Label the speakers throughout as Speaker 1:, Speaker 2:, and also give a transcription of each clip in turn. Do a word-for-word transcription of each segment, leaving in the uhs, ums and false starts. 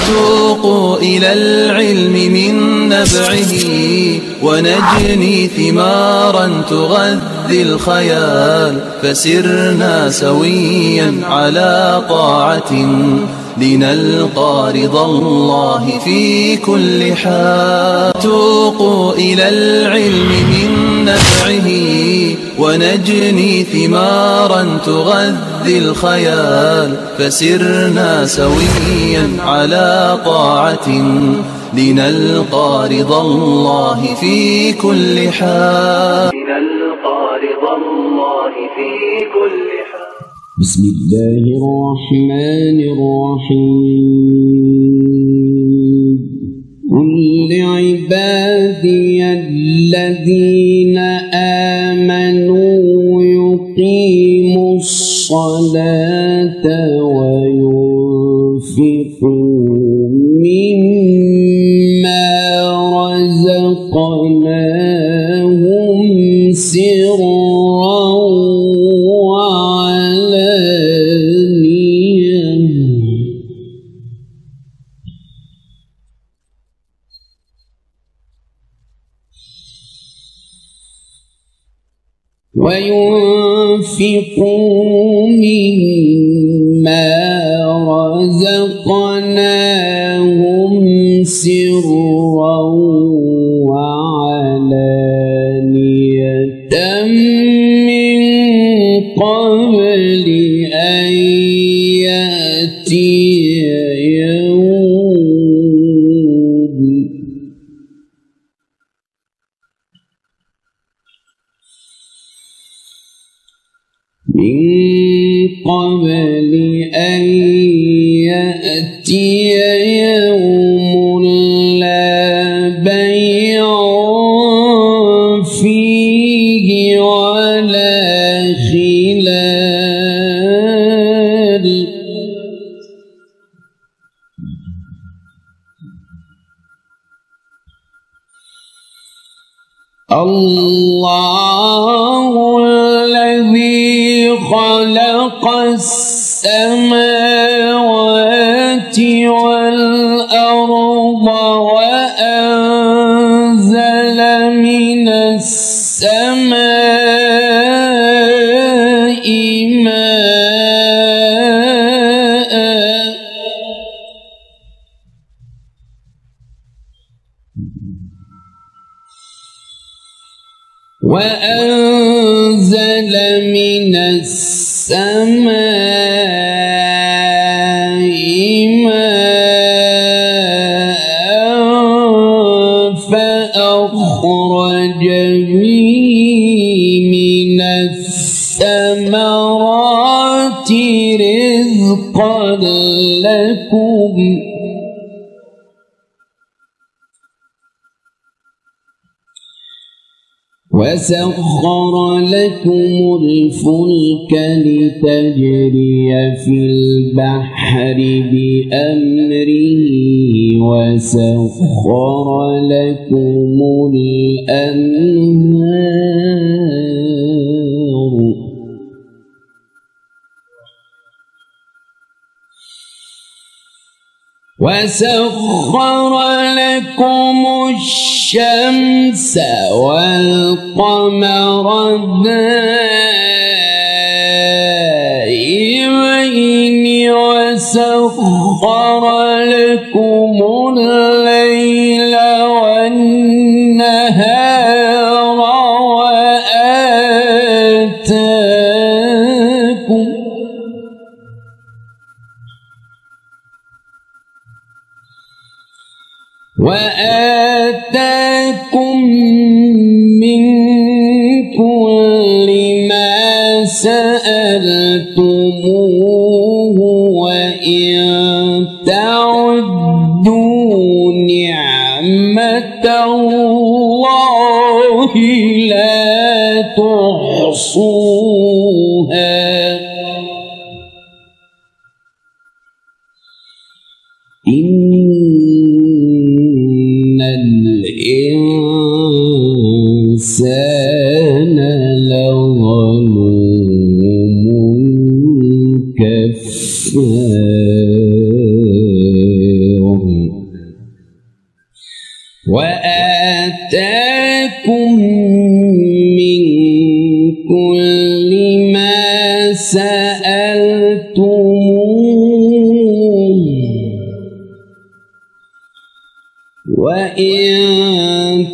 Speaker 1: توقوا إلى العلم من نبعه ونجني ثمارا تغذي الخيال، فسرنا سويا على طاعة لنلقى رضا الله في كل حال. توقوا إلى العلم من نبعه ونجني ثمارا تغذي الخيال، فسرنا سويا على طاعة لنلقى رضا الله في كل حال. لنلقى رضا الله في كل حال.
Speaker 2: بسم الله الرحمن الرحيم. قل لعبادي الذين آمنوا يقيموا الصلاة وينفقوا مما رزقناهم سرا وعلانية وينفقوا مما رزقناهم سرا وعلانية من قبل أن يأتي يوم من قبل أن يأتي يوم لا بيع فيه ولا خلال. الله الذي خلق السماوات والأرض وأنزل من السماء ماء وأنزل من السماء ماء فأخرج به من الثمرات رزقا لكم وسخر لكم الفلك لتجري في البحر بأمره وسخر لكم الأنهار وسخر لكم الشمس والقمر دائبين وسخر لكم الليل والنهار وآتاكم وآتاكم من كل ما سألتموه وإن تعدوا نعمة الله لا تحصوها إن الإنسان لظلوم كفار. وإن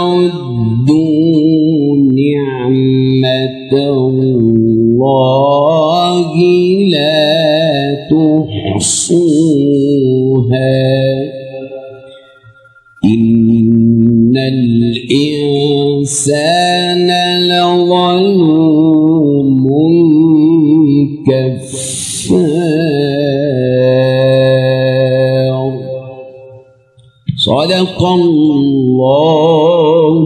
Speaker 2: تعدوا نعمة الله لا تحصوها إن الإنسان لظلوم كفار. صدق الله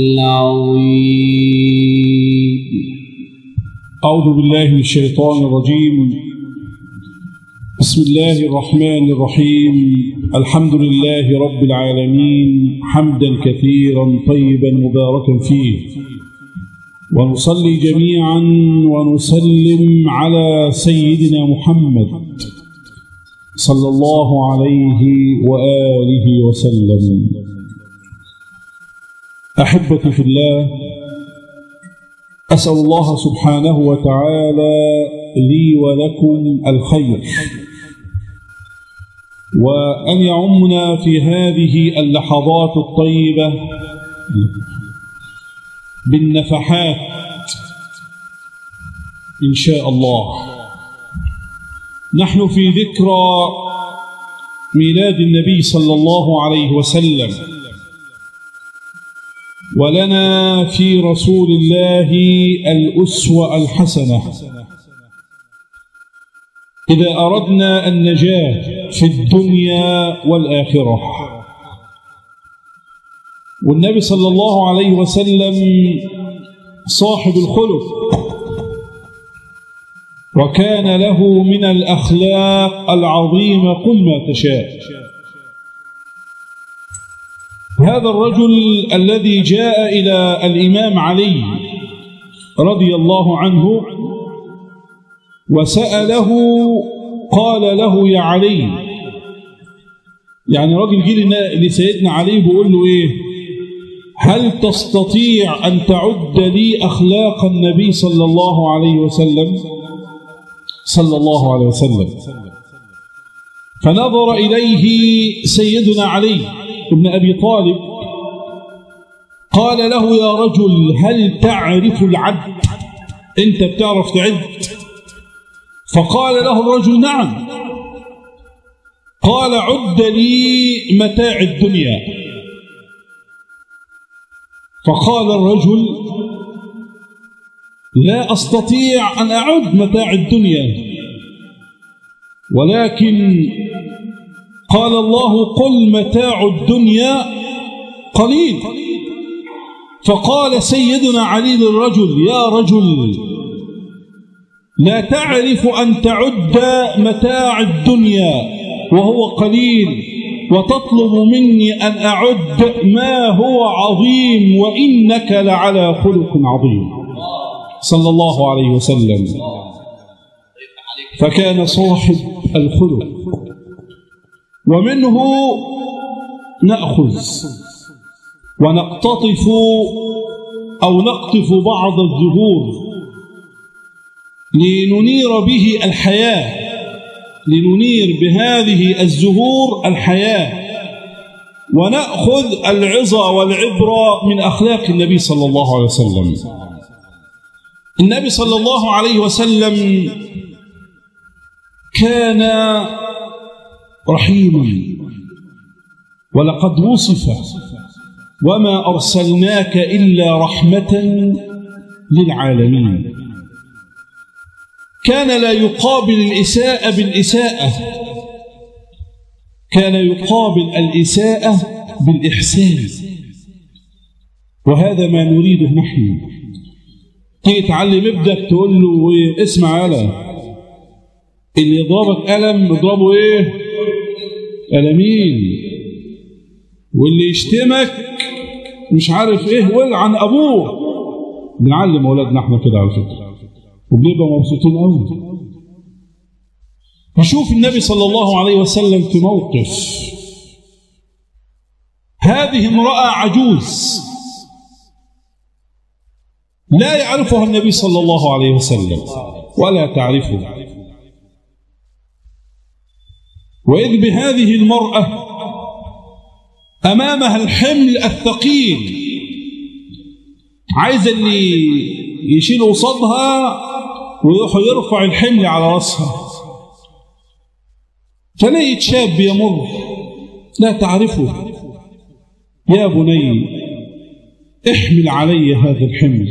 Speaker 2: العظيم.
Speaker 3: أعوذ بالله من الشيطان الرجيم. بسم الله الرحمن الرحيم. الحمد لله رب العالمين حمدا كثيرا طيبا مباركا فيه، ونصلي جميعا ونسلم على سيدنا محمد صلى الله عليه وآله وسلم. أحبتي في الله، أسأل الله سبحانه وتعالى لي ولكم الخير، وأن يعمنا في هذه اللحظات الطيبة بالنفحات إن شاء الله. نحن في ذكرى ميلاد النبي صلى الله عليه وسلم، ولنا في رسول الله الأسوة الحسنة. إذا أردنا النجاة في الدنيا والآخرة، والنبي صلى الله عليه وسلم صاحب الخلق، وكان له من الأخلاق العظيمة قل ما تشاء. هذا الرجل الذي جاء إلى الإمام علي رضي الله عنه وسأله، قال له يا علي، يعني راجل جه لسيدنا علي بيقول له إيه؟ هل تستطيع أن تعد لي أخلاق النبي صلى الله عليه وسلم صلى الله عليه وسلم؟ فنظر إليه سيدنا علي ابن أبي طالب، قال له يا رجل هل تعرف العد؟ أنت بتعرف تعد؟ فقال له الرجل نعم. قال عد لي متاع الدنيا. فقال الرجل لا أستطيع أن أعد متاع الدنيا، ولكن قال الله قل متاع الدنيا قليل. فقال سيدنا علي للرجل يا رجل لا تعرف أن تعد متاع الدنيا وهو قليل، وتطلب مني أن أعد ما هو عظيم، وإنك لعلى خلق عظيم صلى الله عليه وسلم. فكان صاحب الخلق، ومنه نأخذ ونقتطف أو نقطف بعض الزهور لننير به الحياة، لننير بهذه الزهور الحياة، ونأخذ العظة والعبرة من أخلاق النبي صلى الله عليه وسلم. النبي صلى الله عليه وسلم كان رحيما، ولقد وصف وما أرسلناك إلا رحمة للعالمين. كان لا يقابل الإساءة بالإساءة، كان يقابل الإساءة بالإحسان، وهذا ما نريده نحن. تيجي تعلم ابنك تقول له إيه؟ اسمع يالا، اللي يضربك قلم اضربه ايه؟ قلمين، واللي يشتمك مش عارف ايه والعن ابوه. بنعلم اولادنا احنا كده على فكره، وبنبقى مبسوطين قوي. نشوف النبي صلى الله عليه وسلم في موقف، هذه امرأة عجوز لا يعرفها النبي صلى الله عليه وسلم ولا تعرفه، وإذ بهذه المرأة أمامها الحمل الثقيل، عايز اللي يشيل قصادها ويرفع الحمل على رأسها. فلقيت شاب يمر لا تعرفه، يا بني احمل علي هذا الحمل.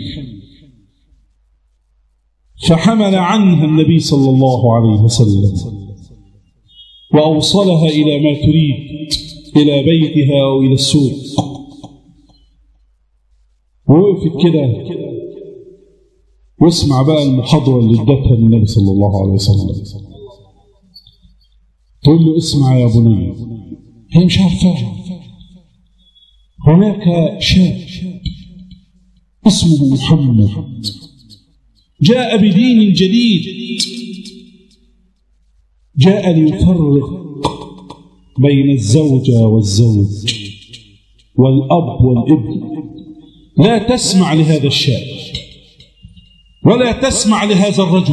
Speaker 3: فحمل عنها النبي صلى الله عليه وسلم وأوصلها إلى ما تريد، إلى بيتها أو إلى السوق. ووقفت كده واسمع بقى المحاضرة اللي ادتها النبي صلى الله عليه وسلم. تقول له اسمع يا بني، هي مش عارفة. هناك شاب اسمه محمد جاء بدين جديد، جاء ليفرق بين الزوجة والزوج والأب والابن. لا تسمع لهذا الشاب ولا تسمع لهذا الرجل.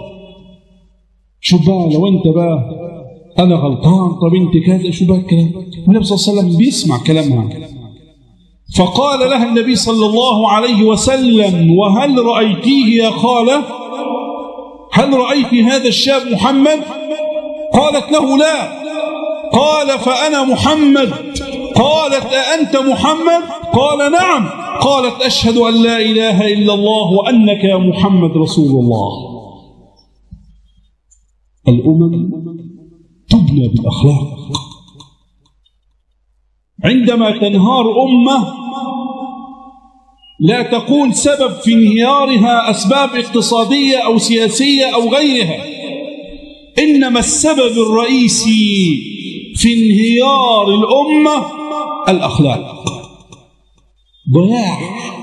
Speaker 3: شو بقى لو انت بقى انا غلطان، طب انت كذا، شو بقى الكلام؟ النبي صلى الله عليه وسلم بيسمع كلامها. فقال لها النبي صلى الله عليه وسلم: وهل رأيتيه يا خالة؟ هل رأيت هذا الشاب محمد؟ قالت له: لا. قال: فأنا محمد. قالت: أأنت محمد؟ قال: نعم. قالت: أشهد أن لا إله إلا الله وأنك يا محمد رسول الله. الأمم تبنى بالأخلاق. عندما تنهار أمة لا تكون سبب في انهيارها أسباب اقتصادية أو سياسية أو غيرها، إنما السبب الرئيسي في انهيار الأمة الأخلاق، ضياع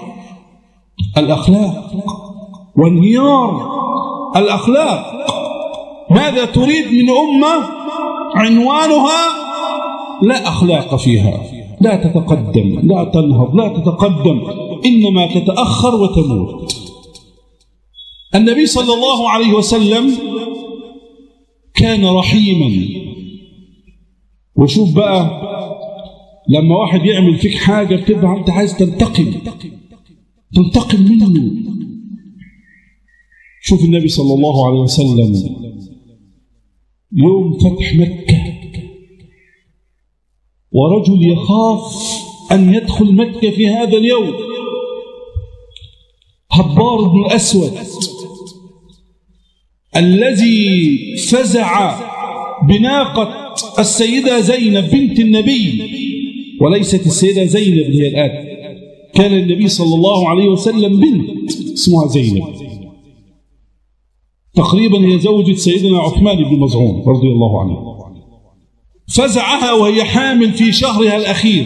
Speaker 3: الأخلاق وانهيار الأخلاق. ماذا تريد من أمة عنوانها لا أخلاق فيها؟ لا تتقدم، لا تنهض، لا تتقدم، إنما تتأخر وتموت. النبي صلى الله عليه وسلم كان رحيما. وشوف بقى لما واحد يعمل فيك حاجة بتبقى أنت عايز تنتقم تنتقم منه. شوف النبي صلى الله عليه وسلم يوم فتح مكة ورجل يخاف أن يدخل مكة في هذا اليوم، هبار بن الأسود الذي فزع بناقة السيدة زينب بنت النبي، وليست السيدة زينب هي الآن، كان النبي صلى الله عليه وسلم بنت اسمها زينب، تقريبا هي زوجة سيدنا عثمان بن مظعون رضي الله عنه. فزعها وهي حامل في شهرها الأخير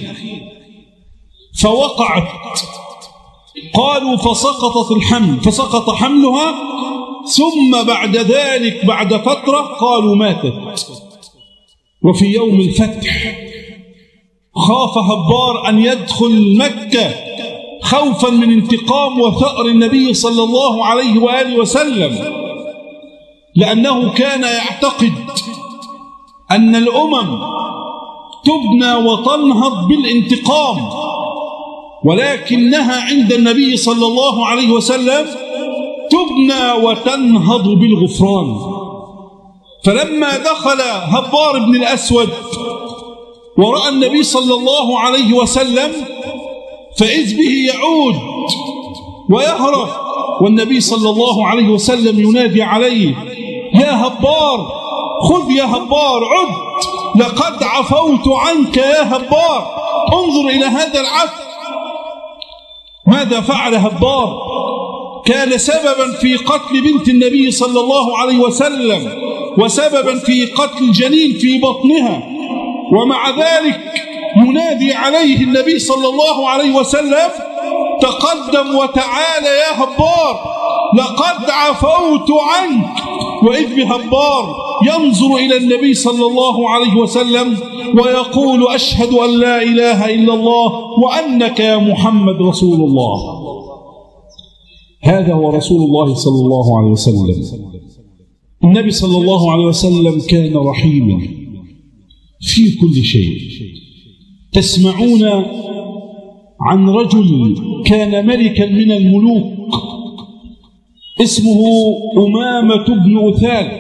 Speaker 3: فوقعت، قالوا فسقطت الحمل، فسقط حملها، ثم بعد ذلك بعد فترة قالوا ماتت. وفي يوم الفتح خاف هبار أن يدخل مكة خوفا من انتقام وثأر النبي صلى الله عليه وآله وسلم، لأنه كان يعتقد أن الأمم تبنى وتنهض بالانتقام، ولكنها عند النبي صلى الله عليه وسلم تبنى وتنهض بالغفران. فلما دخل هبار بن الأسود ورأى النبي صلى الله عليه وسلم فإذ به يعود ويهرب، والنبي صلى الله عليه وسلم ينادي عليه: يا هبار، خذ يا هبار، عد، لقد عفوت عنك يا هبار، انظر إلى هذا العفو. ماذا فعل هبار؟ كان سببا في قتل بنت النبي صلى الله عليه وسلم وسببا في قتل الجنين في بطنها، ومع ذلك ينادي عليه النبي صلى الله عليه وسلم: تقدم وتعال يا هبار، لقد عفوت عنك. وإذ بهبار ينظر إلى النبي صلى الله عليه وسلم ويقول: أشهد أن لا إله إلا الله وأنك يا محمد رسول الله. هذا هو رسول الله صلى الله عليه وسلم. النبي صلى الله عليه وسلم كان رحيما في كل شيء، تسمعون عن رجل كان ملكا من الملوك اسمه أمامة بن أثال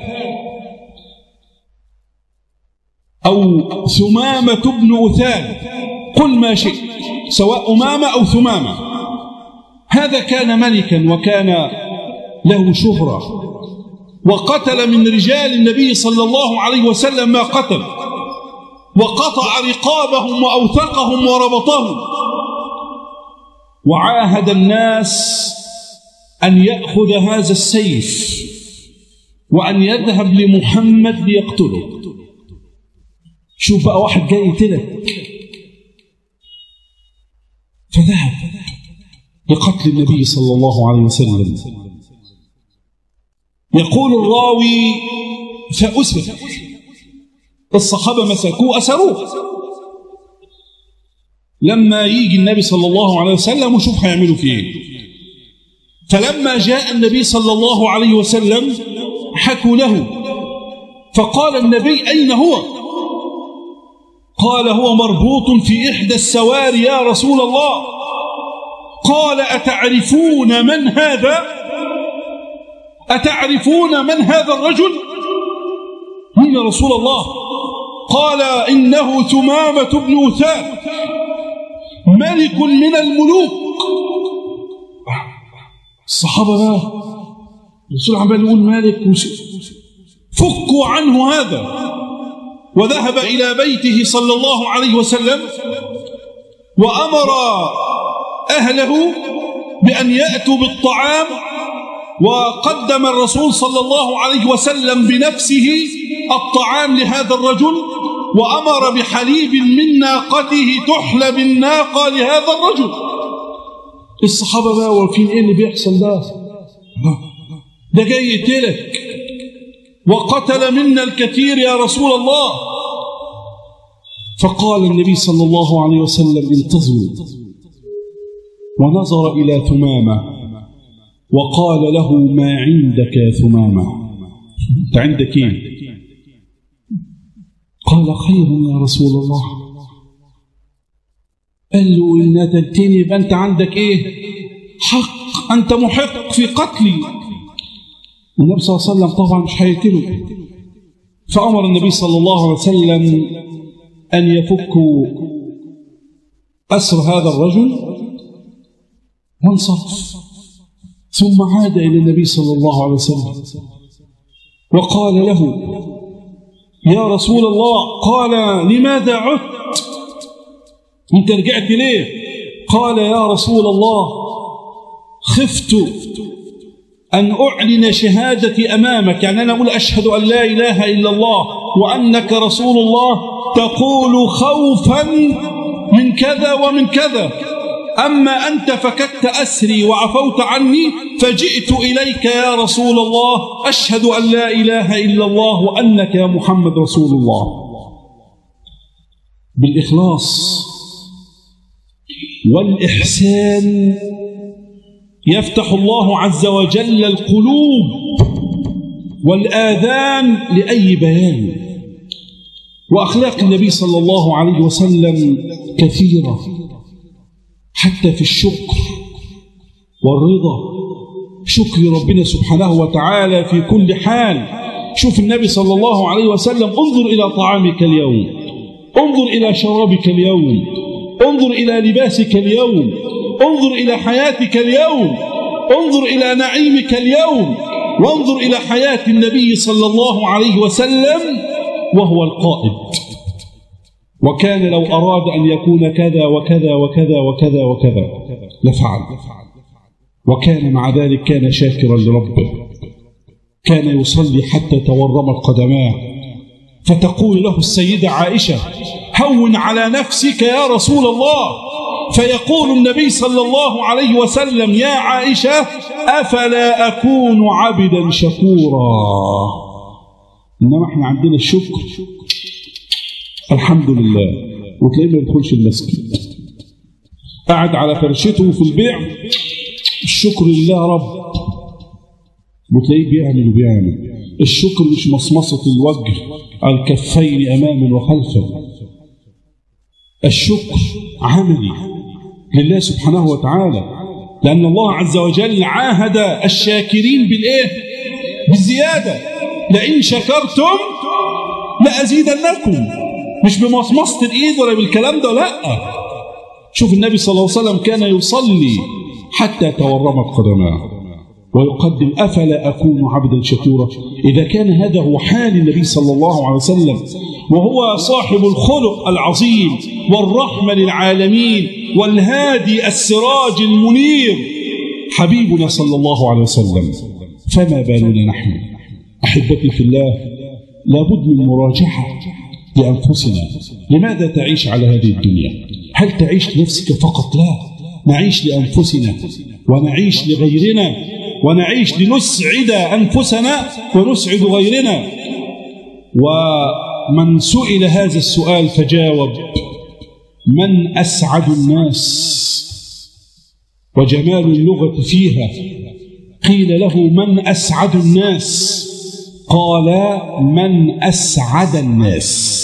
Speaker 3: أو ثمامة بن أثال، قل ما شئت، سواء أمامة أو ثمامة. هذا كان ملكا وكان له شهرة، وقتل من رجال النبي صلى الله عليه وسلم ما قتل، وقطع رقابهم وأوثقهم وربطهم، وعاهد الناس أن يأخذ هذا السيف وأن يذهب لمحمد ليقتله. شوف بقى واحد جاي يقتلك، فذهب لقتل النبي صلى الله عليه وسلم. يقول الراوي فأسر، الصحابة مسكوه أسروه. لما يجي النبي صلى الله عليه وسلم وشوف هيعملوا فيه ايه. فلما جاء النبي صلى الله عليه وسلم حكوا له، فقال النبي أين هو؟ قال هو مربوط في إحدى السواري يا رسول الله. قال أتعرفون من هذا؟ أتعرفون من هذا الرجل؟ من يا رسول الله؟ قال إنه ثمامة بن أثال ملك من الملوك. الصحابة بقى الرسول عمال يقول مالك، فكوا عنه هذا. وذهب إلى بيته صلى الله عليه وسلم وأمر أهله بأن يأتوا بالطعام، وقدم الرسول صلى الله عليه وسلم بنفسه الطعام لهذا الرجل، وأمر بحليب من ناقته تحلب الناقة لهذا الرجل. الصحابة بقى واقفين، ايه اللي بيحصل ده؟ ده جاي يقتلك وقتل منا الكثير يا رسول الله. فقال النبي صلى الله عليه وسلم انتظروا، ونظر إلى ثمامة وقال له ما عندك يا ثمامة؟ انت عندك ايه؟ قال خير يا رسول الله. قال له إن قتلتني يبقى أنت عندك إيه؟ حق، أنت محق في قتلي. والنبي صلى الله عليه وسلم طبعا مش هيقتله، فأمر النبي صلى الله عليه وسلم أن يفكوا أسر هذا الرجل وانصرف. ثم عاد إلى النبي صلى الله عليه وسلم وقال له يا رسول الله. قال لماذا عدت؟ انت رجعت ليه؟ قال يا رسول الله خفت أن أعلن شهادتي أمامك، يعني أنا أقول أشهد أن لا إله إلا الله وأنك رسول الله، تقول خوفا من كذا ومن كذا، أما أنت فكدت أسري وعفوت عني، فجئت إليك يا رسول الله أشهد أن لا إله إلا الله وأنك يا محمد رسول الله. بالإخلاص والإحسان يفتح الله عز وجل القلوب والآذان لأي بيان. وأخلاق النبي صلى الله عليه وسلم كثيرة، حتى في الشكر والرضا، شكر ربنا سبحانه وتعالى في كل حال. شوف النبي صلى الله عليه وسلم، انظر إلى طعامك اليوم، انظر إلى شرابك اليوم، انظر إلى لباسك اليوم، انظر إلى حياتك اليوم، انظر إلى نعيمك اليوم، وانظر إلى حياة النبي صلى الله عليه وسلم وهو القائد. وكان لو أراد أن يكون كذا وكذا وكذا وكذا وكذا لفعل، وكان مع ذلك كان شاكرا لربه، كان يصلي حتى تورمت قدماه، فتقول له السيدة عائشة هون على نفسك يا رسول الله، فيقول النبي صلى الله عليه وسلم يا عائشة أفلا أكون عبدا شكورا. إنما احنا عندنا الشكر الحمد لله، وتلاقيه ما يدخلش المسجد، قاعد على فرشته في البيع الشكر لله رب، وتلاقيه بيعمل وبيعمل. الشكر مش مصمصة الوجه الكفين أماما وخلفا، الشكر عملي لله سبحانه وتعالى، لأن الله عز وجل عاهد الشاكرين بالإيه؟ بالزيادة. لئن شكرتم لأزيدنكم، مش بمصمصة الإيد ولا بالكلام ده، لا. شوف النبي صلى الله عليه وسلم كان يصلي حتى تورمت قدماه ويقدم أفلا أكون عبدا شكورا. إذا كان هذا هو حال النبي صلى الله عليه وسلم، وهو صاحب الخلق العظيم والرحمة للعالمين والهادي السراج المنير حبيبنا صلى الله عليه وسلم، فما بالنا نحن؟ أحبتي في الله، لابد من مراجعة لأنفسنا. لماذا تعيش على هذه الدنيا؟ هل تعيش لنفسك فقط؟ لا، نعيش لأنفسنا ونعيش لغيرنا، ونعيش لنسعد أنفسنا ونسعد غيرنا. ومن سئل هذا السؤال فجاوب: من أسعد الناس؟ وجمال اللغة فيها قيل له: من أسعد الناس؟ قال: من أسعد الناس.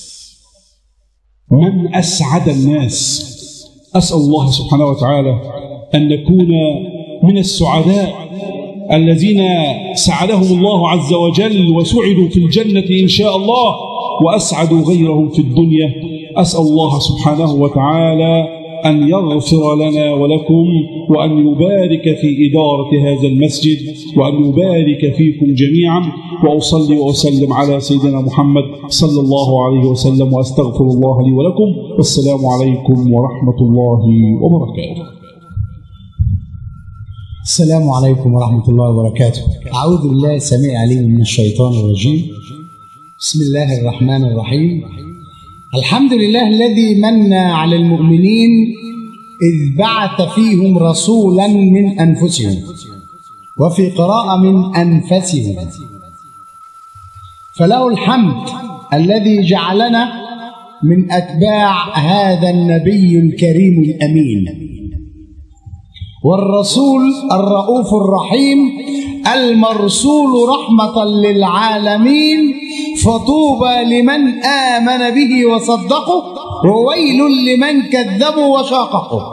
Speaker 3: من أسعد الناس. أسأل الله سبحانه وتعالى أن نكون من السعداء الذين سعدهم الله عز وجل وسعدوا في الجنة إن شاء الله، وأسعدوا غيرهم في الدنيا. أسأل الله سبحانه وتعالى أن يغفر لنا ولكم، وأن يبارك في إدارة هذا المسجد، وأن يبارك فيكم جميعا. وأصلي وأسلم على سيدنا محمد صلى الله عليه وسلم، وأستغفر الله لي ولكم. والسلام عليكم ورحمة الله وبركاته.
Speaker 4: السلام عليكم ورحمة الله وبركاته. أعوذ بالله السميع العليم من الشيطان الرجيم. بسم الله الرحمن الرحيم. الحمد لله الذي من على المؤمنين إذ بعث فيهم رسولا من أنفسهم، وفي قراءة من أنفسهم. فله الحمد الذي جعلنا من أتباع هذا النبي الكريم الأمين، والرسول الرؤوف الرحيم المرسول رحمة للعالمين. فطوبى لمن آمن به وصدقه، وويل لمن كذبوا وشاقه.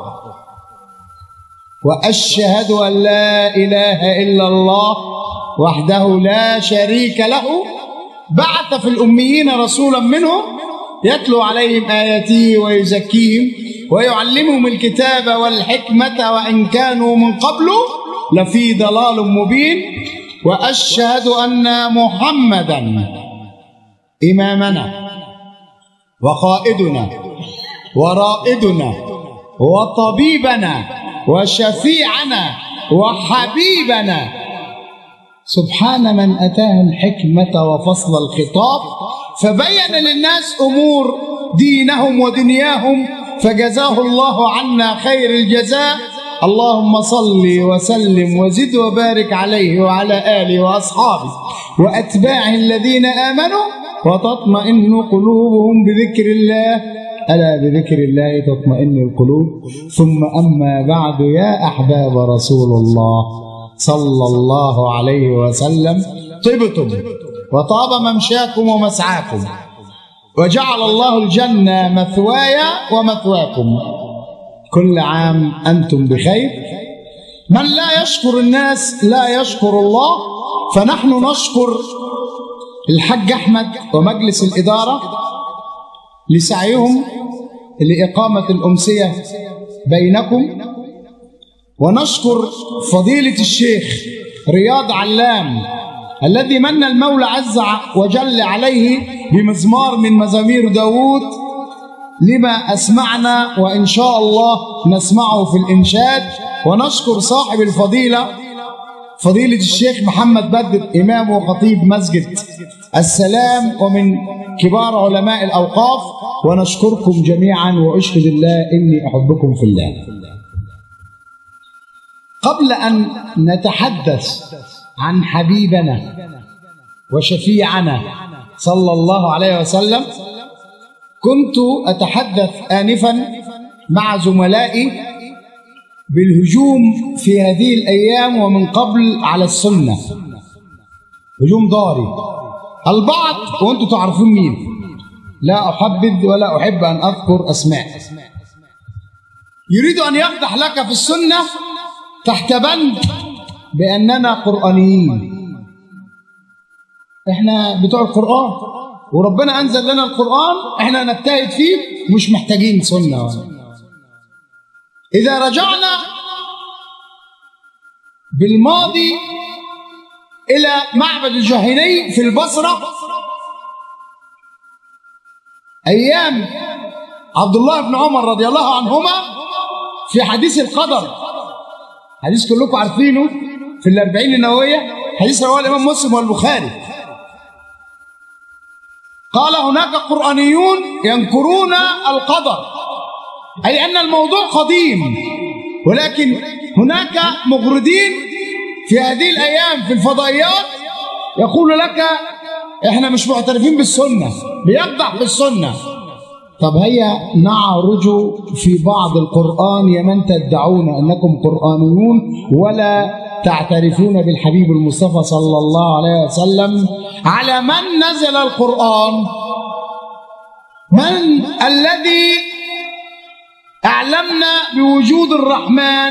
Speaker 4: وأشهد أن لا إله إلا الله وحده لا شريك له، بعث في الأميين رسولا منهم يتلو عليهم آياته ويزكيهم ويعلمهم الكتاب والحكمة، وإن كانوا من قبل لفي ضلال مبين. وأشهد أن محمدا إمامنا وقائدنا ورائدنا وطبيبنا وشفيعنا وحبيبنا، سبحان من أتاه الحكمة وفصل الخطاب، فبين للناس أمور دينهم ودنياهم، فجزاه الله عنا خير الجزاء. اللهم صل وسلم وزد وبارك عليه وعلى آله وأصحابه وأتباعه الذين آمنوا وتطمئن قلوبهم بذكر الله، ألا بذكر الله تطمئن القلوب. ثم أما بعد، يا أحباب رسول الله صلى الله عليه وسلم، طبتم وطاب ممشاكم ومسعاكم، وجعل الله الجنة مثوايا ومثواكم. كل عام أنتم بخير. من لا يشكر الناس لا يشكر الله، فنحن نشكر الحاج أحمد ومجلس الإدارة لسعيهم لإقامة الأمسية بينكم، ونشكر فضيلة الشيخ رياض علام الذي من المولى عز وجل عليه بمزمار من مزامير داود لما أسمعنا، وإن شاء الله نسمعه في الإنشاد. ونشكر صاحب الفضيلة فضيلة الشيخ محمد بدر، إمام وخطيب مسجد السلام ومن كبار علماء الأوقاف. ونشكركم جميعا، وأشهد الله إني أحبكم في الله. قبل أن نتحدث عن حبيبنا وشفيعنا صلى الله عليه وسلم، كنت أتحدث آنفا مع زملائي بالهجوم في هذه الأيام ومن قبل على السنة، هجوم ضاري. البعض وأنتم تعرفون مين لا أحبذ ولا أحب أن أذكر أسماء. يريد أن يقدح لك في السنة تحت بند بأننا قرآنيين. إحنا بتوع القرآن وربنا أنزل لنا القرآن، إحنا نجتهد فيه، مش محتاجين سنة. إذا رجعنا بالماضي إلى معبد الجهيني في البصرة أيام عبد الله بن عمر رضي الله عنهما، في حديث القدر، حديث كلكم عارفينه في الأربعين النووية، حديث رواه الإمام مسلم والبخاري. قال هناك قرآنيون ينكرون القدر، أي أن الموضوع قديم، ولكن هناك مغردين في هذه الأيام في الفضائيات يقول لك إحنا مش معترفين بالسنة، بيقدح بالسنة. طب هيا نعرج في بعض القرآن يا من تدعون أنكم قرآنيون ولا تعترفون بالحبيب المصطفى صلى الله عليه وسلم. على من نزل القرآن؟ من الذي أعلمنا بوجود الرحمن؟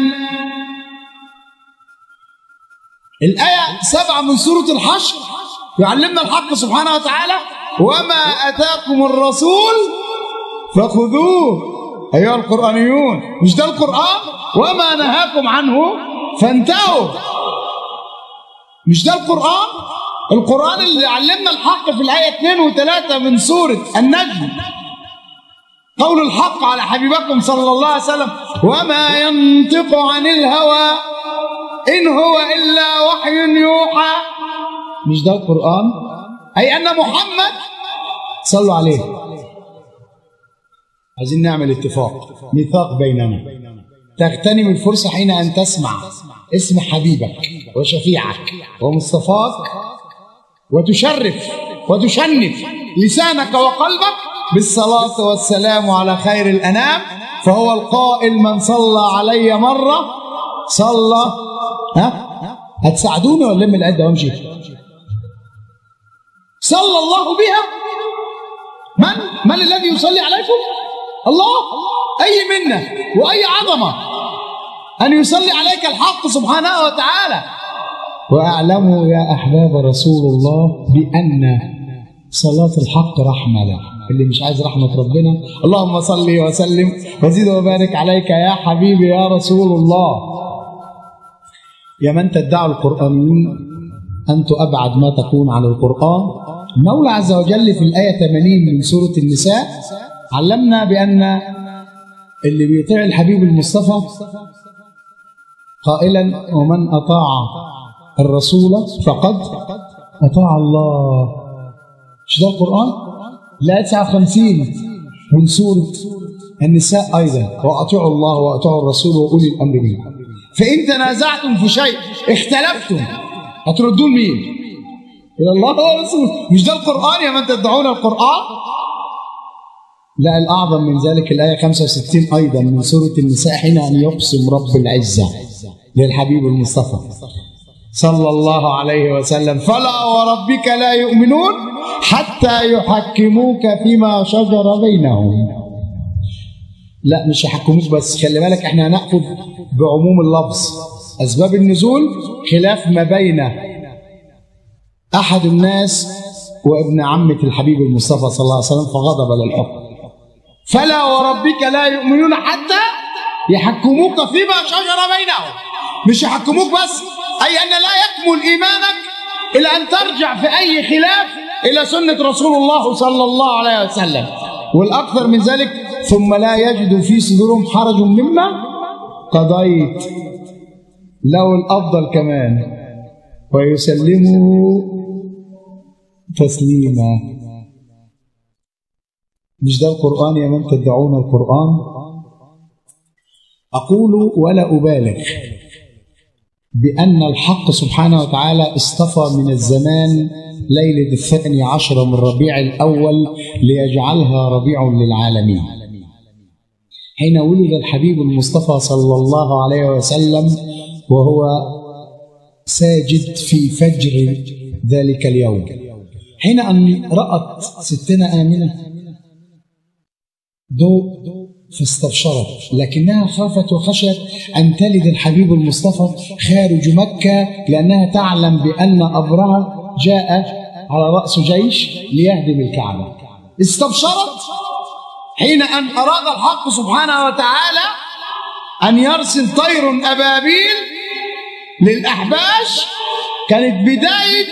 Speaker 4: الآية سبعة من سورة الحشر يعلمنا الحق سبحانه وتعالى: وما أتاكم الرسول فخذوه أيها القرآنيون. مش ده القرآن؟ وما نهاكم عنه فانتهوا. مش ده القرآن؟ القرآن اللي علمنا الحق في الآية اثنين وثلاثة من سورة النجم، قول الحق على حبيبكم صلى الله عليه وسلم: وما ينطق عن الهوى إن هو إلا وحي يوحى. مش ده القرآن؟ أي أن محمد، صلوا عليه، عايزين نعمل اتفاق، ميثاق بيننا، تغتنم الفرصة حين أن تسمع اسم حبيبك وشفيعك ومصطفاك وتشرف وتشنف لسانك وقلبك بالصلاة والسلام على خير الأنام، فهو القائل: من صلى علي مرة صلى. ها؟ هتساعدوني ولا لم العدة وامشي؟ صلى الله بها. من؟ من الذي يصلي عليكم؟ الله. أي منة وأي عظمة أن يصلي عليك الحق سبحانه وتعالى. وأعلموا يا أحباب رسول الله بأن صلاة الحق رحمة له. اللي مش عايز رحمة ربنا، اللهم صل وسلم وزد وبارك عليك يا حبيبي يا رسول الله. يا من تدعوا القرآنيون أنتم أبعد ما تكون عن القرآن. المولى عز وجل في الآية ثمانين من سورة النساء علمنا بأن اللي بيطيع الحبيب المصطفى قائلا: ومن أطاع الرسول فقد أطاع الله. مش ده القرآن؟ لا تسعة وخمسين من سورة النساء أيضا: وأطيعوا الله وأطيعوا الرسول وأولي الأمر منكم فإن تنازعتم في شيء اختلفتم هتردون مين؟ إلى الله ورسوله. مش ده القرآن يا من تدعون القرآن؟ لا، الأعظم من ذلك الآية خمسة وستين أيضا من سورة النساء حين أن يقسم رب العزة للحبيب المصطفى صلى الله عليه وسلم: فلا وربك لا يؤمنون حتى يحكموك فيما شجر بينهم. لا، مش يحكموك بس، خلي بالك احنا هنأخذ بعموم اللفظ. أسباب النزول خلاف ما بين أحد الناس وابن عمة الحبيب المصطفى صلى الله عليه وسلم فغضب للحكم. فلا وربك لا يؤمنون حتى يحكموك فيما شجر بينهم. مش يحكموك بس، أي أن لا يكمل إيمانك إلى أن ترجع في أي خلاف إلى سنة رسول الله صلى الله عليه وسلم. والأكثر من ذلك: ثم لا يجد في صدورهم حرج مما قضيت، لو الأفضل كمان، ويسلموا تسليما. مش ده القرآن يا من تدعون القرآن؟ أقول ولا أبالغ بأن الحق سبحانه وتعالى اصطفى من الزمان ليلة الثاني عشر من ربيع الأول ليجعلها ربيع للعالمين، حين ولد الحبيب المصطفى صلى الله عليه وسلم وهو ساجد في فجر ذلك اليوم، حين أن رأت ستنا آمنة ضوء فاستبشرت، لكنها خافت وخشت أن تلد الحبيب المصطفى خارج مكة، لأنها تعلم بأن أبرهة جاء على رأس جيش ليهدم الكعبة. استبشرت حين أن أراد الحق سبحانه وتعالى أن يرسل طير أبابيل للأحباش، كانت بداية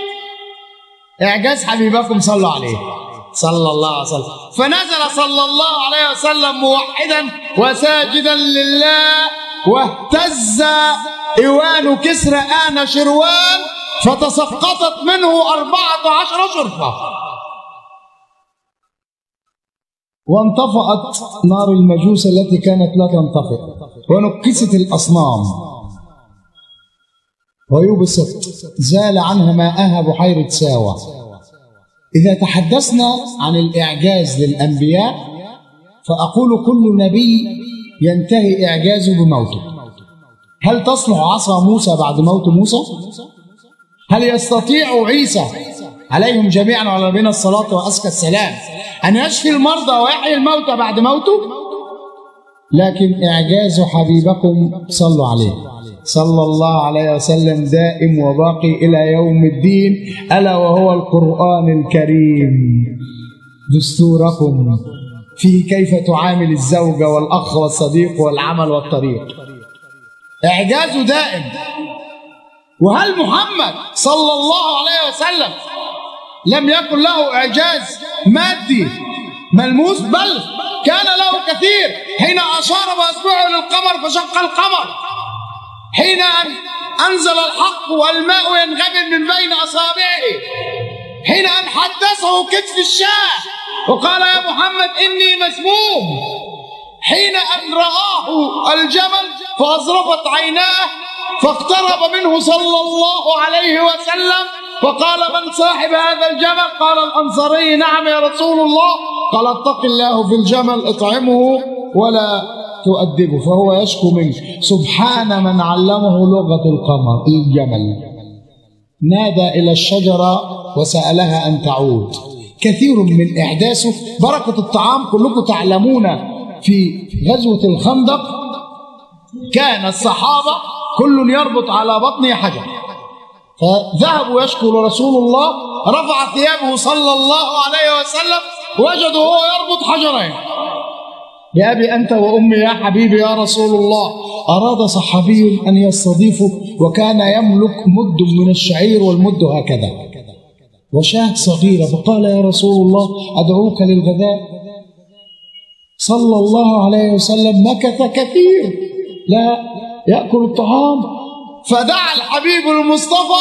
Speaker 4: إعجاز حبيبكم صلوا عليه صلى الله عليه وسلم. فنزل صلى الله عليه وسلم موحدا وساجدا لله، واهتز إيوان كسرى آن شروان فتسقطت منه أربعة عشر شرفة، وانطفأت نار المجوس التي كانت لا تنطفئ، ونكست الأصنام ويبست، زال عنها ماءها بحيرة ساوى. إذا تحدثنا عن الإعجاز للأنبياء فأقول كل نبي ينتهي إعجازه بموته. هل تصلح عصا موسى بعد موت موسى؟ هل يستطيع عيسى عليهم جميعا وعلى نبينا الصلاة وأزكى السلام أن يشفي المرضى ويحيي الموتى بعد موته؟ لكن إعجاز حبيبكم صلوا عليه صلى الله عليه وسلم دائم وباقي إلى يوم الدين، ألا وهو القرآن الكريم دستوركم فيه كيف تعامل الزوجة والأخ والصديق والعمل والطريق. إعجازه دائم. وهل محمد صلى الله عليه وسلم لم يكن له إعجاز مادي ملموس؟ بل كان له كثير. حين أشار بأصبعه للقمر فشق القمر، حين أن أنزل الحق والماء ينغمر من بين أصابعه، حين أن حدثه كتف الشاه وقال يا محمد إني مسموم، حين أن رآه الجمل فأزرفت عيناه فاقترب منه صلى الله عليه وسلم فقال من صاحب هذا الجمل؟ قال الأنصاري نعم يا رسول الله. قال اتق الله في الجمل، اطعمه ولا تؤدبه فهو يشكو منك. سبحان من علمه لغة القمر الجمل. نادى إلى الشجرة وسألها أن تعود. كثير من إحداثه بركة الطعام. كلكم تعلمون في غزوة الخندق كان الصحابة كل يربط على بطنه حجر، فذهبوا يشكو لرسول الله، رفع ثيابه صلى الله عليه وسلم وجدوا هو يربط حجرين. يا أبي أنت وأمي يا حبيبي يا رسول الله. أراد صحابي أن يستضيفه وكان يملك مد من الشعير، والمد هكذا وشاة صغيرة، فقال يا رسول الله أدعوك للغداء. صلى الله عليه وسلم مكث كثير لا يأكل الطعام، فدعا الحبيب المصطفى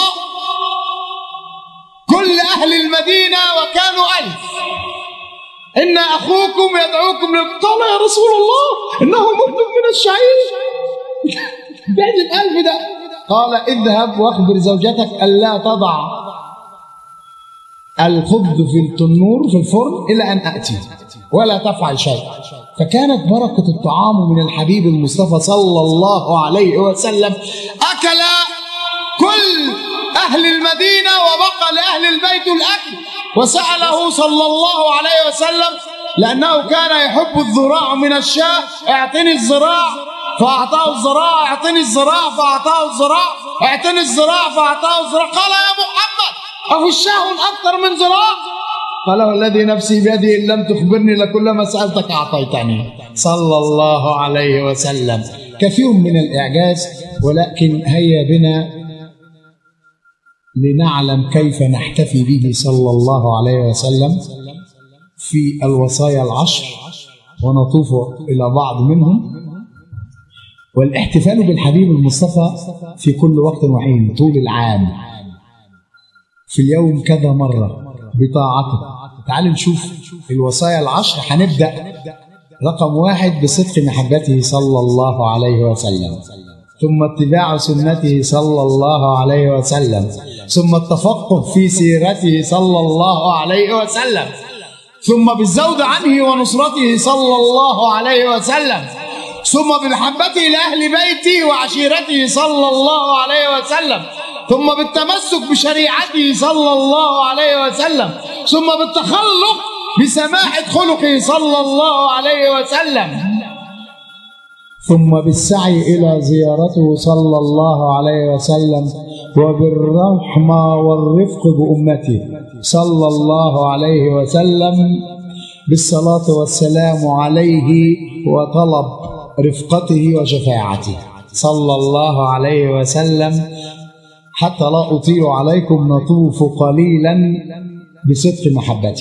Speaker 4: كل أهل المدينة وكانوا ألف، إن أخوكم يدعوكم. قال يا رسول الله إنه مد من الشعير بعد الألف ده. قال اذهب واخبر زوجتك ألا تضع الخبز في التنور في الفرن إلى أن أأتي ولا تفعل شيء. فكانت بركة الطعام من الحبيب المصطفى صلى الله عليه وسلم. أكل كل أهل المدينة وبقى لأهل البيت الأكل، وسأله صلى الله عليه وسلم لأنه كان يحب الذراع من الشاة، اعطني الذراع فأعطاه الذراع، اعطني الذراع فأعطاه الذراع، اعطني الذراع فأعطاه الذراع. قال يا محمد أفي الشاه أكثر من ذراع؟ قال والذي نفسي بيده إن لم تخبرني لكلما سألتك أعطيتني صلى الله عليه وسلم. كثير من الإعجاز، ولكن هيا بنا لنعلم كيف نحتفي به صلى الله عليه وسلم في الوصايا العشر ونطوف إلى بعض منهم. والاحتفال بالحبيب المصطفى في كل وقت وحين طول العام، في اليوم كذا مرة بطاعته. تعالوا نشوف الوصايا العشر. هنبدأ رقم واحد بصدق محبته صلى الله عليه وسلم، ثم اتباع سنته صلى الله عليه وسلم، ثم التفقه في سيرته صلى الله عليه وسلم، ثم بالزود عنه ونصرته صلى الله عليه وسلم، ثم بمحبته لأهل بيته وعشيرته صلى الله عليه وسلم، ثم بالتمسك بشريعته صلى الله عليه وسلم، ثم بالتخلق بسماحة خلقه صلى الله عليه وسلم، ثم بالسعي إلى زيارته صلى الله عليه وسلم، وبالرحمة والرفق بأمته صلى الله عليه وسلم، بالصلاة والسلام عليه وطلب رفقته وشفاعته صلى الله عليه وسلم، حتى لا أطيل عليكم نطوف قليلا بصدق محبته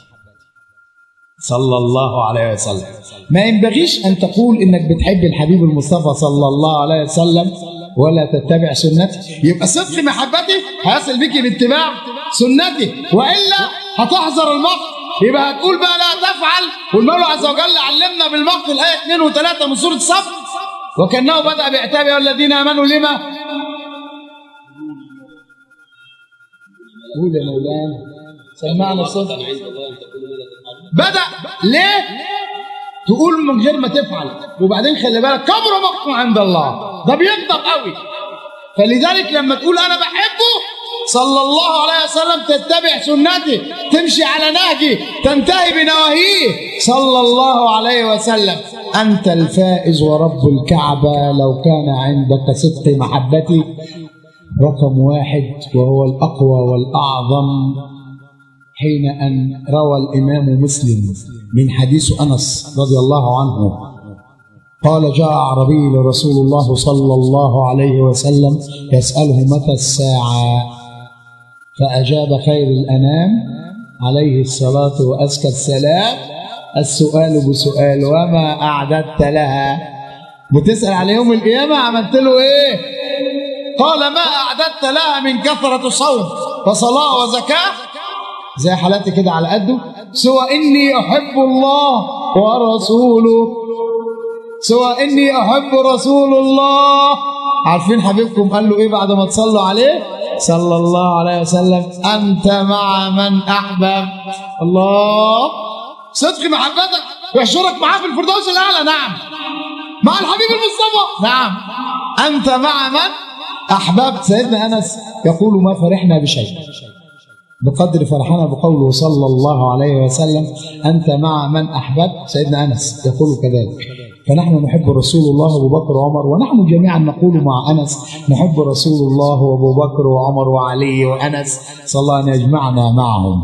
Speaker 4: صلى الله عليه وسلم. ما ينبغيش أن تقول إنك بتحب الحبيب المصطفى صلى الله عليه وسلم ولا تتبع سنته، يبقى صدق محبته هيصل بك لاتباع سنته، وإلا هتحذر المقت، يبقى هتقول بقى لا تفعل، والمولى عز وجل علمنا بالمقت الآية اثنين وثلاثة من سورة الصف، وكأنه بدأ بعتابه والذين آمنوا لما قول يا مولانا سمعنا الصوت. بدأ ليه؟ تقول من غير ما تفعل، وبعدين خلي بالك كبر مقت عند الله، ده بيغضب قوي. فلذلك لما تقول أنا بحبه صلى الله عليه وسلم تتبع سنته، تمشي على نهجه، تنتهي بنواهيه صلى الله عليه وسلم، أنت الفائز ورب الكعبة لو كان عندك صدق محبتي رقم واحد، وهو الأقوى والأعظم، حين أن روى الإمام مسلم من حديث أنس رضي الله عنه قال جاء أعرابي لرسول الله صلى الله عليه وسلم يسأله متى الساعة، فأجاب خير الأنام عليه الصلاة وأزكى السلام السؤال بسؤال وما أعددت لها، بتسأل على يوم القيامة عملت له إيه؟ قال ما أعددت لها من كثرة صوم وصلاة وزكاة، زي حالاتي كده على قده، سوى إني أحب الله ورسوله، سوى إني أحب رسول الله. عارفين حبيبكم قال له إيه بعد ما تصلوا عليه صلى الله عليه وسلم؟ أنت مع من أحبب الله. صدق محبتك يحشرك معاه في الفردوس الأعلى، نعم، مع الحبيب المصطفى، نعم، أنت مع من أحببت. سيدنا أنس يقول ما فرحنا بشيء بقدر فرحنا بقوله صلى الله عليه وسلم أنت مع من أحببت. سيدنا أنس يقول كذلك، فنحن نحب رسول الله وأبو بكر وعمر، ونحن جميعا نقول مع أنس نحب رسول الله وأبو بكر وعمر وعلي وأنس، صلى الله أن يجمعنا معهم.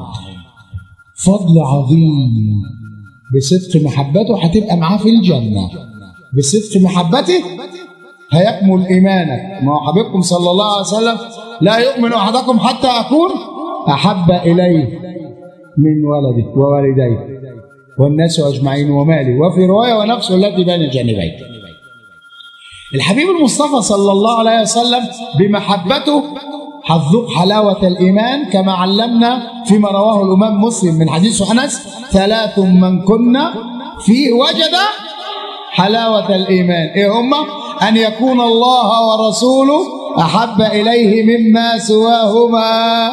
Speaker 4: فضل عظيم بصدق محبته هتبقى معاه في الجنة، بصدق محبته هيكمل إيمانك. ما هو حبيبكم صلى الله عليه وسلم لا يؤمن أحدكم حتى أكون أحب إليه من ولده ووالديه والناس أجمعين ومالي، وفي رواية ونفسه التي بين جانبيه. الحبيب المصطفى صلى الله عليه وسلم بمحبته هتذوق حلاوة الإيمان، كما علمنا فيما رواه الإمام مسلم من حديث أنس ثلاث من كنا فيه وجد حلاوة الإيمان. إيه هما؟ أن يكون الله ورسوله أحب إليه مما سواهما.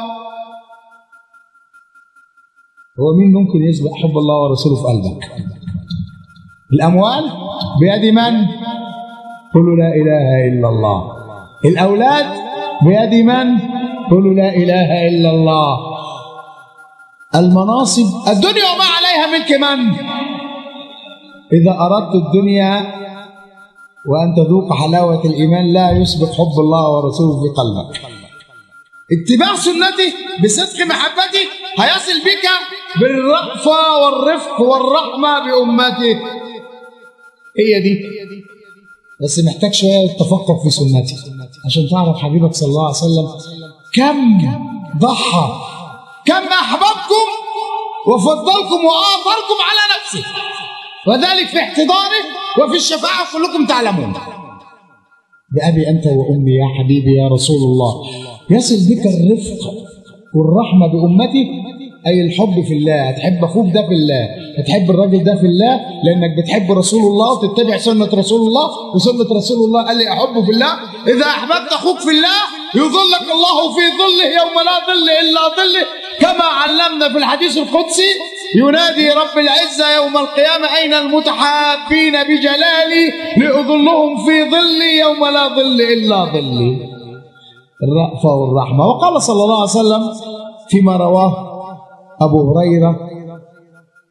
Speaker 4: هو مين ممكن يسبق حب الله ورسوله في قلبك؟ الأموال بيد من؟ قولوا لا إله إلا الله. الأولاد بيد من؟ قولوا لا إله إلا الله. المناصب الدنيا وما عليها ملك من؟ إذا أردت الدنيا وأن تذوق حلاوة الإيمان لا يسبق حب الله ورسوله في قلبك. اتباع سنته بصدق محبته هيصل بك بالرأفة والرفق والرحمة بأمته. هي دي، بس محتاج شوية تفقه في سنته عشان تعرف حبيبك صلى الله عليه وسلم كم ضحى، كم أحببكم وفضلكم وآثركم على نفسه، وذلك في احتضانه وفي الشفاعة كلكم تعلمون. بأبي أنت وأمي يا حبيبي يا رسول الله، يصل بك الرفق والرحمة بأمتي، أي الحب في الله. هتحب أخوك ده في الله، هتحب الراجل ده في الله، لأنك بتحب رسول الله وتتبع سنة رسول الله، وسنة رسول الله قال لي أحبه في الله. إذا أحببت أخوك في الله يظلك الله في ظله يوم لا ظل إلا ظله، كما علمنا في الحديث القدسي ينادي رب العزة يوم القيامة أين المتحابين بجلالي لأظلهم في ظلي يوم لا ظل إلا ظلي. الرأفة والرحمة. وقال صلى الله عليه وسلم فيما رواه أبو هريرة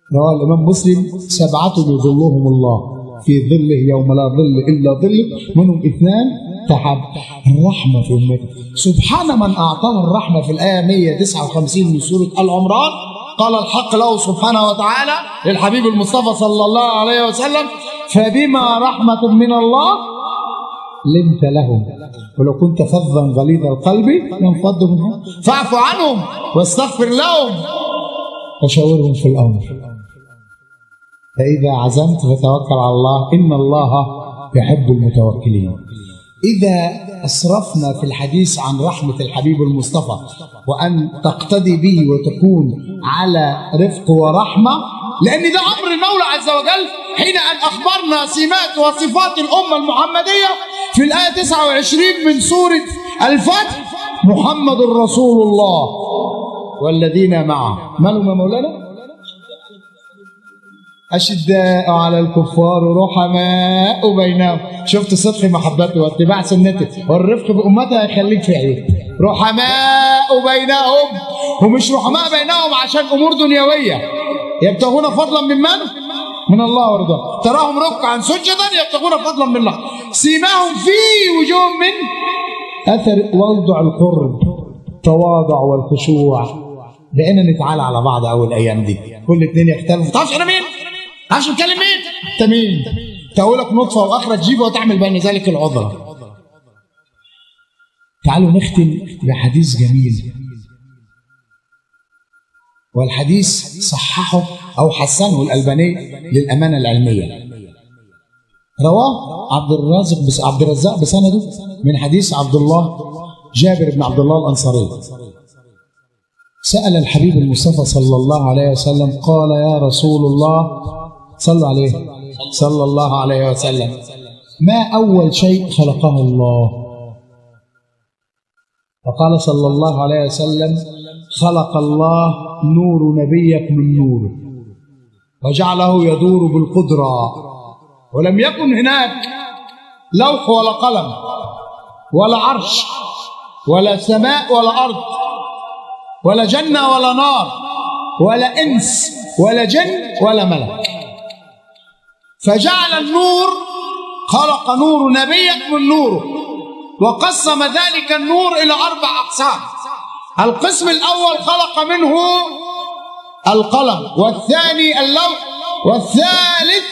Speaker 4: رواه الإمام مسلم: سبعة يظلهم الله في ظله يوم لا ظل إلا ظله، منهم اثنان تحب الرحمة في أمته. سبحان من أعطانا الرحمة في الآية مئة وتسعة وخمسين من سورة آل عمران. قال الحق له سبحانه وتعالى للحبيب المصطفى صلى الله عليه وسلم: فبما رحمة من الله لنت لهم ولو كنت فظا غليظ القلب لانفضوا من حولك فاعف عنهم واستغفر لهم وشاورهم في الأمر فإذا عزمت فتوكل على الله إن الله يحب المتوكلين. إذا أسرفنا في الحديث عن رحمة الحبيب المصطفى وأن تقتدي به وتكون على رفق ورحمة، لأن ده أمر المولى عز وجل حين أن أخبرنا سمات وصفات الأمة المحمدية في الآية تسعة وعشرين من سورة الفتح: محمد رسول الله والذين معه. مالهم يا مولانا؟ أشداء على الكفار رحماء بينهم. شفت صدق محبته واتباع سنته والرفق بأمتها يخليك في عيد. رحماء بينهم، ومش رحماء بينهم عشان أمور دنيوية، يبتغون فضلا من من؟ من الله ورضاه. تراهم ركعا سجدا يبتغون فضلا من الله، سيماهم في وجوههم من أثر وضع القرب، تواضع والخشوع. بقينا نتعالى على بعض أول أيام دي، كل اتنين يختلفوا. تعرفش أنا مين؟ عشان نتكلم مين؟ أنت مين؟ تقولك نطفة وآخرة تجيبه وتعمل بين ذلك العذرة. تعالوا نختم بحديث جميل، والحديث صححه أو حسنه الألباني للأمانة العلمية. رواه عبد الرازق بس عبد الرزاق بسنده من حديث عبد الله جابر بن عبد الله الأنصاري. سأل الحبيب المصطفى صلى الله عليه وسلم قال: يا رسول الله، صلوا عليه صلى الله عليه وسلم، ما أول شيء خلقه الله؟ فقال صلى الله عليه وسلم: خلق الله نور نبيك من نوره وجعله يدور بالقدرة، ولم يكن هناك لوح ولا قلم ولا عرش ولا سماء ولا أرض ولا جنة ولا نار ولا إنس ولا جن ولا ملك، فجعل النور، خلق نور نبيك من نوره، وقسم ذلك النور إلى أربع أقسام. القسم الأول خلق منه القلم، والثاني اللوح، والثالث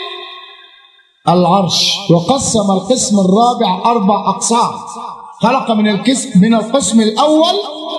Speaker 4: العرش، وقسم القسم الرابع أربع أقسام. خلق من القسم من القسم الأول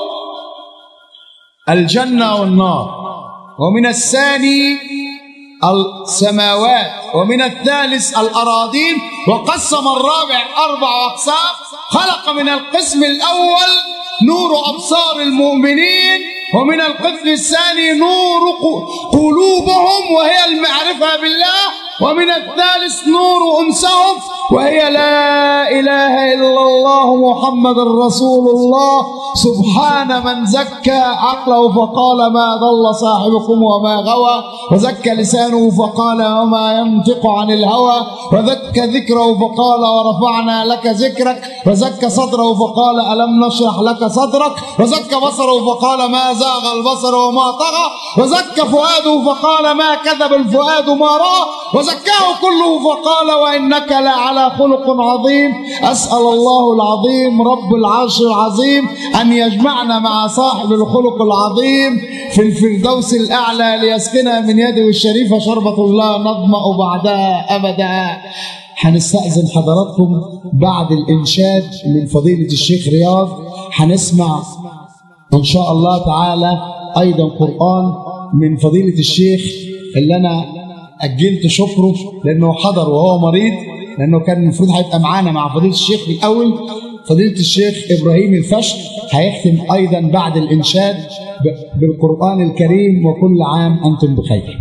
Speaker 4: الجنة والنار، ومن الثاني السماوات، ومن الثالث الأراضين، وقسم الرابع أربع أقسام. خلق من القسم الأول نور أبصار المؤمنين، ومن القسم الثاني نور قلوبهم وهي المعرفة بالله، ومن الثالث نور أنسهم وهي لا إله إلا الله محمد رسول الله. سبحان من زكى عقله فقال ما ضل صاحبكم وما غوى، وزكى لسانه فقال وما ينطق عن الهوى، وزكى ذكره فقال ورفعنا لك ذكرك، وزكى صدره فقال ألم نشرح لك صدرك، وزكى بصره فقال ما زاغ البصر وما طغى، وزكى فؤاده فقال ما كذب الفؤاد ما رأى، وزكاه كله فقال وإنك لعلى خلق عظيم. أسأل الله العظيم رب العرش العظيم أن يجمعنا مع صاحب الخلق العظيم في الفردوس الأعلى ليسقنا من يده الشريفة شربة لا نظمأ بعدها أبدا. هنستأذن حضراتكم بعد الإنشاد من فضيلة الشيخ رياض، هنسمع إن شاء الله تعالى أيضا قرآن من فضيلة الشيخ اللي أنا أجلت شكره لأنه حضر وهو مريض، لأنه كان المفروض هيبقى معانا مع فضيلة الشيخ الأول. فضيلة الشيخ إبراهيم الفشل هيختم أيضا بعد الإنشاد بالقرآن الكريم. وكل عام أنتم بخير.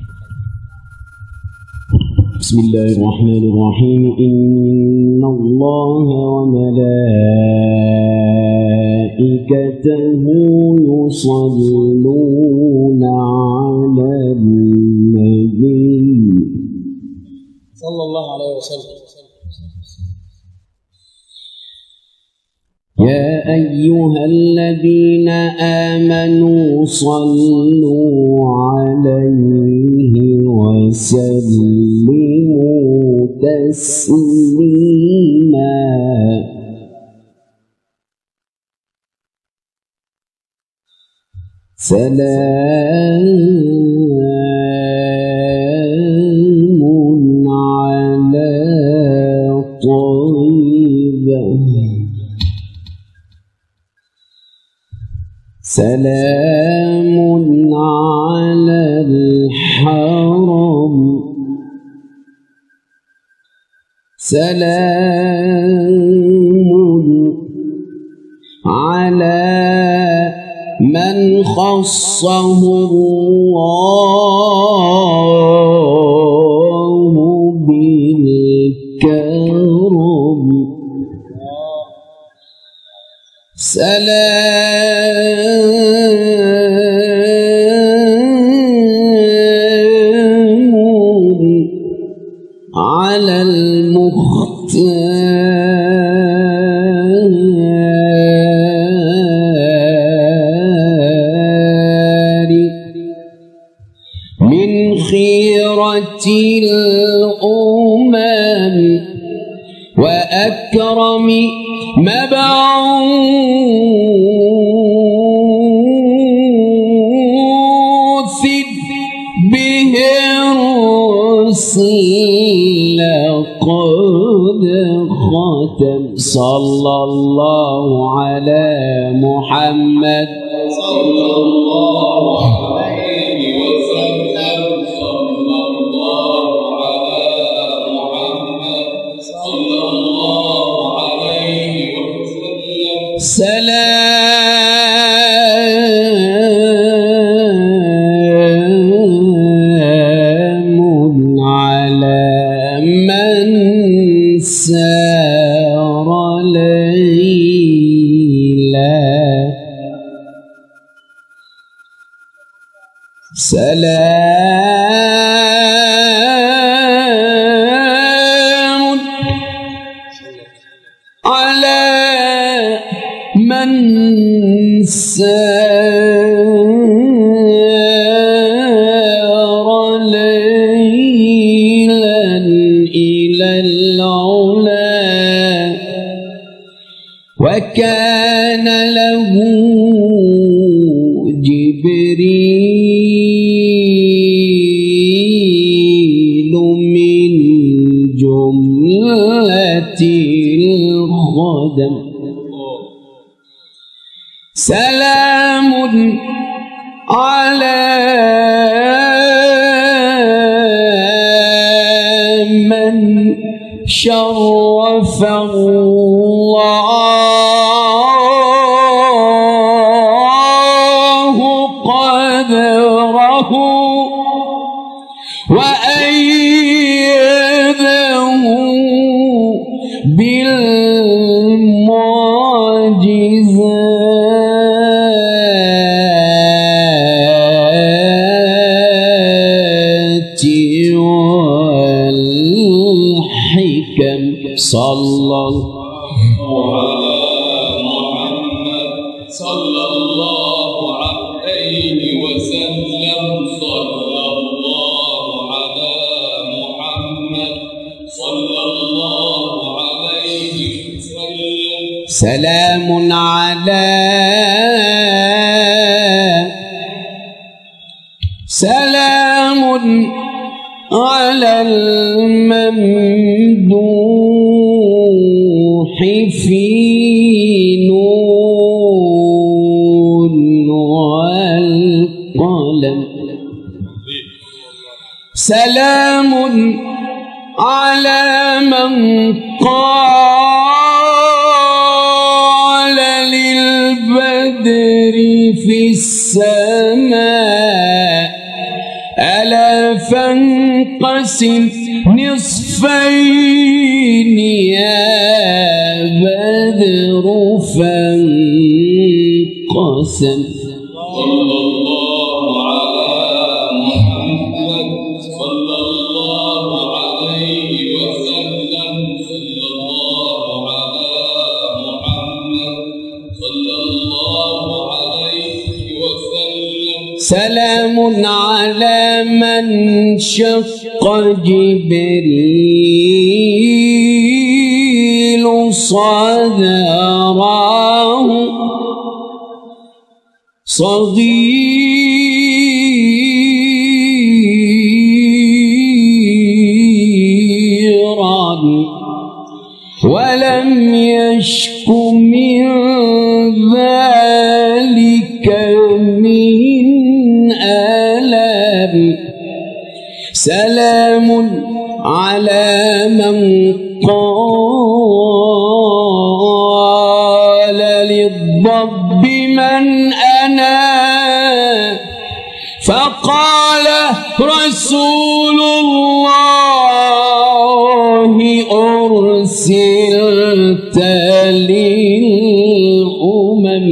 Speaker 2: بسم الله الرحمن الرحيم. إن الله وملائكته يصلون على النبي
Speaker 4: صلى الله عليه وسلم.
Speaker 2: يا أيها الذين آمنوا صلوا عليه عليه وسلموا تسليما. سلام على طيبة. سلام على الحرم. سلام على من خصه الله بالكرم. سلام على المختار من خيرة الأمم وأكرم مبعوث به الرسل قد ختم. صلى الله على محمد صلى الله عليه وسلم. صلى الله على محمد صلى الله عليه وسلم. سلام على من سار ليلا. سلام على من سار ليلا إلى العلا وكان له جبريل من جملة الخدم. سلام على من شرف الله قدره وأيده بالمعجزات والحكم. صلى الله على محمد صلى الله عليه وسلم. صلى الله على محمد صلى الله عليه وسلم. سلام على سلام على الممدوح في نون والقلم. سلام على من قال للبدر في السماء ألا فانقسم نصفين يا بدر فانقسم. صلى الله على محمد صلى الله عليه وسلم. صلى الله على محمد صلى الله عليه وسلم. سلام
Speaker 5: على من شق جبريل صدره صغيرا ولم يشك من ذلك من ألم. سلام على من قال للضب من أنا فقال رسول الله أرسلت للأمم.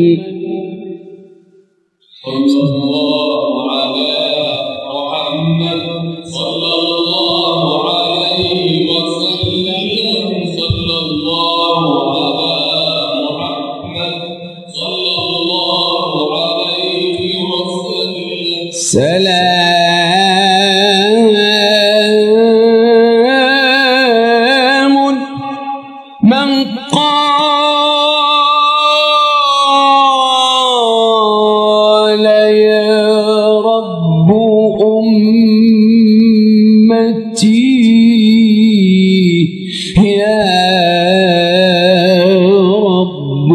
Speaker 2: صلى الله على محمد صلى الله عليه وسلم. صلى الله على محمد صلى الله عليه وسلم.
Speaker 5: سلام من قال يا رب أمتي يا رب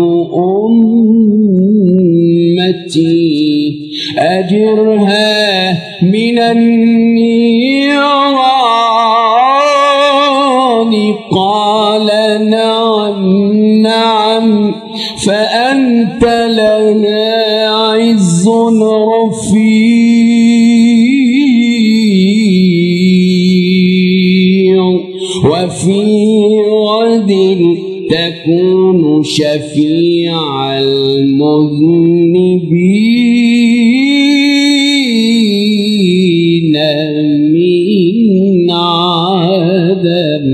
Speaker 5: أمتي أجرها من النيران. قال نعم نعم فأنت لنا عز رفيع وفي غد تكون شفيع المذنبين من عدم.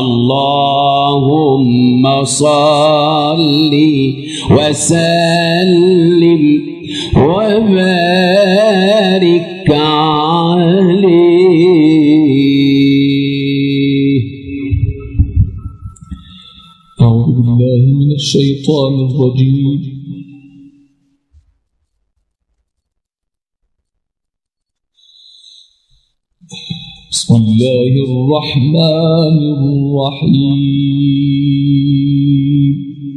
Speaker 5: اللهم صل وسلم وبارك عليه.
Speaker 3: أعوذ بالله من الشيطان الرجيم. بسم الله الرحمن الرحيم.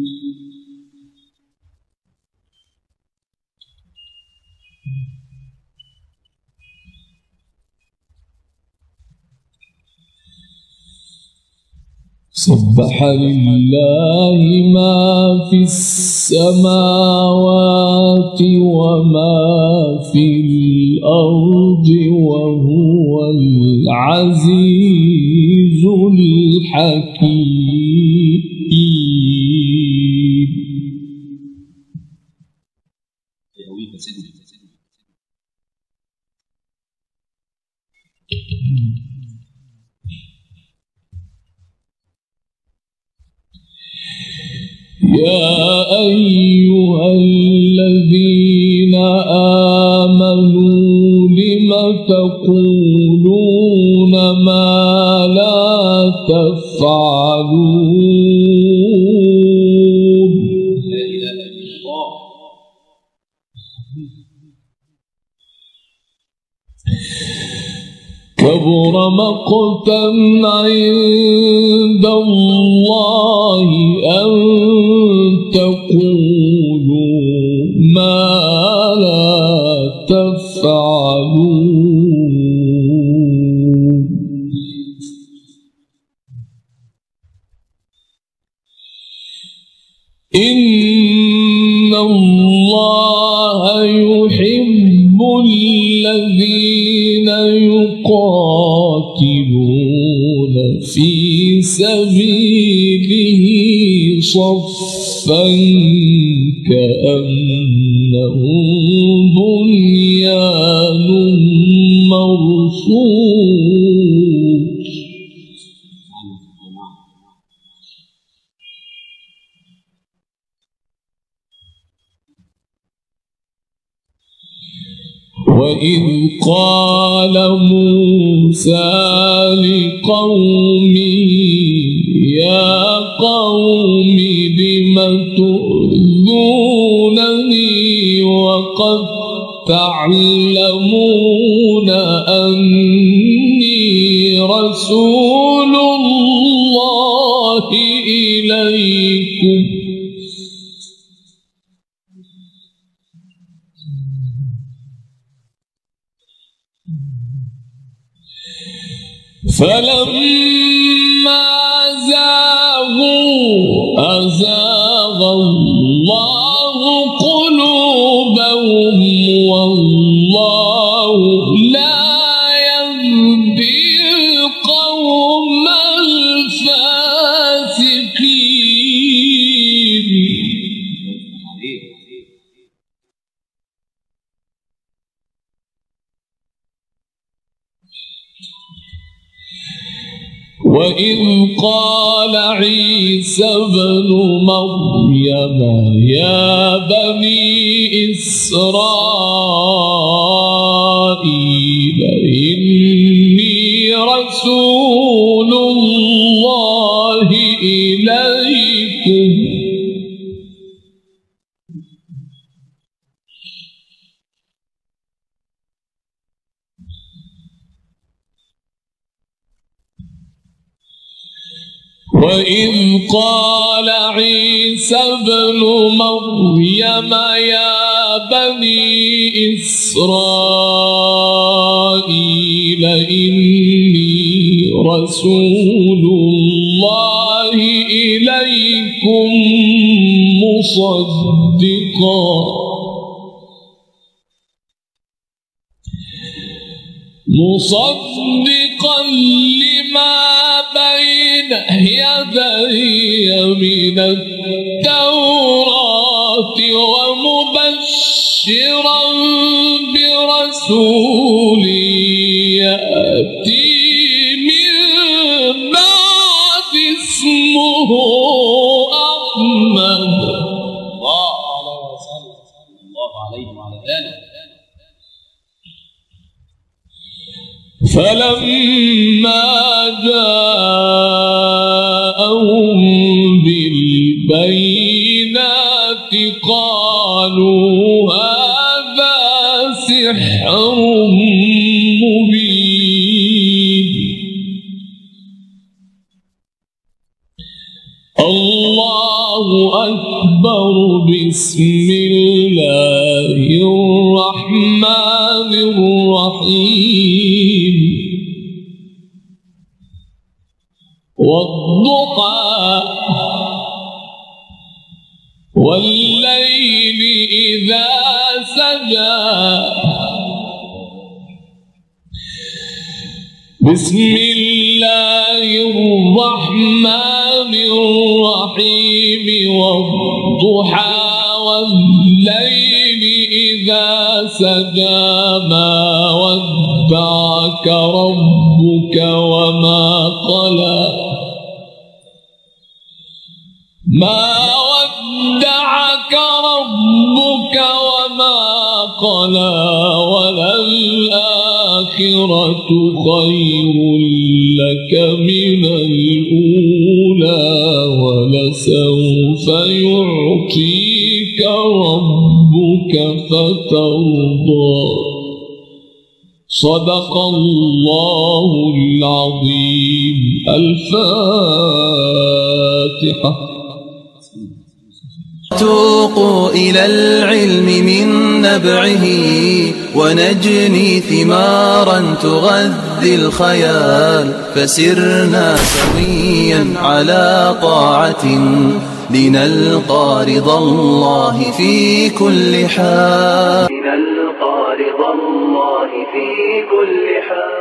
Speaker 3: سبح لله ما في السماوات وما في الأرض وهو العزيز الحكيم. يا أيها الذين آمنوا لم تقولون ما لا تفعلون. لا إله إلا الله. كبر مقتا عند الله أن تقولوا ما لا تفعلون. إن الله يحب الذين يقاتلون في سبيله صفا كأنهم بنيان مرصوص.
Speaker 2: وإذ قال موسى لقومه يا قوم لم تؤذونني وقد تعلمون أني رسول الله إليكم فلما زاغوا أزاغ الله قلوبهم والله لا يهدي القوم الفاسقين. وإذ قال عيسى ابن مريم يا بني إسرائيل إني رسول الله إليكم وإذ قال عيسى ابن مريم يا بني إسرائيل إني رسول الله إليكم مصدقا مصدقا لما بين يدي من التوراة ومبشرا برسول يأتي من بعد اسمه أحمد
Speaker 5: الله عليه وسلم الله عليه وعلى آله.
Speaker 2: فلما جاءهم بالبينات قالوا هذا سحر مبين. الله أكبر. بسم الله الرحمن الرحيم. والضحى والليل إذا سجى. بسم الله الرحمن الرحيم. والضحى والليل إذا سجى ما ودعك ربك وما قلى. ما ودعك ربك وما قلى وللآخرة خير لك من الأولى ولسوف يعطيك ربك فترضى. صدق الله العظيم. الفاتحة.
Speaker 1: توقوا إلى العلم من نبعه ونجني ثمارا تغذي الخيال فسرنا سويا على طاعة لنلقى رضا الله في كل حال لنلقى رضا الله في كل حال.